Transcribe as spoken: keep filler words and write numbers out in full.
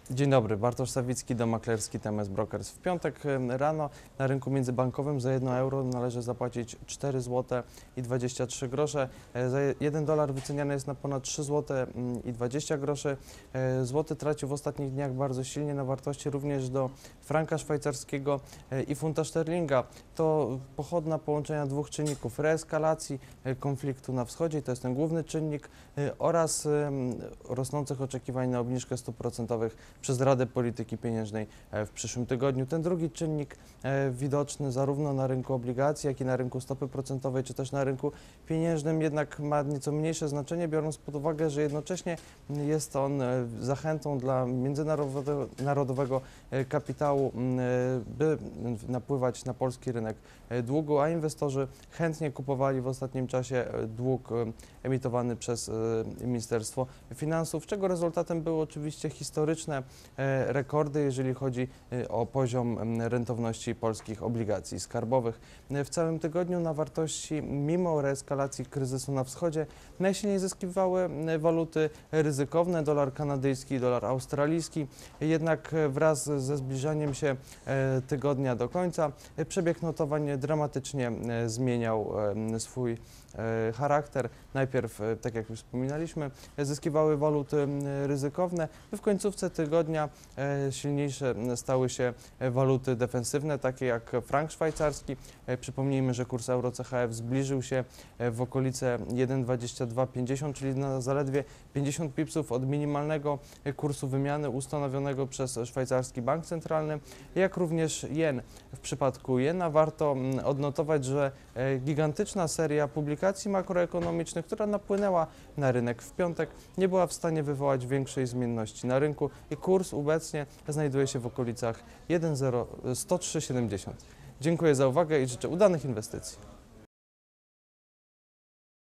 Dzień dobry, Bartosz Sawicki, dom maklerski T M S Brokers. W piątek rano na rynku międzybankowym za jedno euro należy zapłacić cztery złote i dwadzieścia trzy grosze. Za jeden dolar wyceniany jest na ponad trzy złote i dwadzieścia groszy. Złoty tracił w ostatnich dniach bardzo silnie na wartości również do franka szwajcarskiego i funta szterlinga. To pochodna połączenia dwóch czynników: reeskalacji konfliktu na wschodzie, to jest ten główny czynnik, oraz rosnących oczekiwań na obniżkę stóp procentowych przez Radę Polityki Pieniężnej w przyszłym tygodniu. Ten drugi czynnik widoczny zarówno na rynku obligacji, jak i na rynku stopy procentowej, czy też na rynku pieniężnym jednak ma nieco mniejsze znaczenie, biorąc pod uwagę, że jednocześnie jest on zachętą dla międzynarodowego kapitału, by napływać na polski rynek długu, a inwestorzy chętnie kupowali w ostatnim czasie dług emitowany przez Ministerstwo Finansów, czego rezultatem były oczywiście historyczne rekordy, jeżeli chodzi o poziom rentowności polskich obligacji skarbowych. W całym tygodniu na wartości, mimo reeskalacji kryzysu na wschodzie, najsilniej zyskiwały waluty ryzykowne, dolar kanadyjski i dolar australijski. Jednak wraz ze zbliżaniem się tygodnia do końca przebieg notowań dramatycznie zmieniał swój charakter. Najpierw, tak jak już wspominaliśmy, zyskiwały waluty ryzykowne, by w końcówce tygodnia silniejsze stały się waluty defensywne, takie jak frank szwajcarski. Przypomnijmy, że kurs euro C H F zbliżył się w okolice jeden dwadzieścia dwa pięćdziesiąt, czyli na zaledwie pięćdziesiąt pipsów od minimalnego kursu wymiany ustanowionego przez szwajcarski bank centralny, jak również jen. W przypadku jena warto odnotować, że gigantyczna seria publikacji makroekonomicznych, która napłynęła na rynek w piątek, nie była w stanie wywołać większej zmienności na rynku i kurs obecnie znajduje się w okolicach jeden zero sto trzy siedemdziesiąt. Dziękuję za uwagę i życzę udanych inwestycji.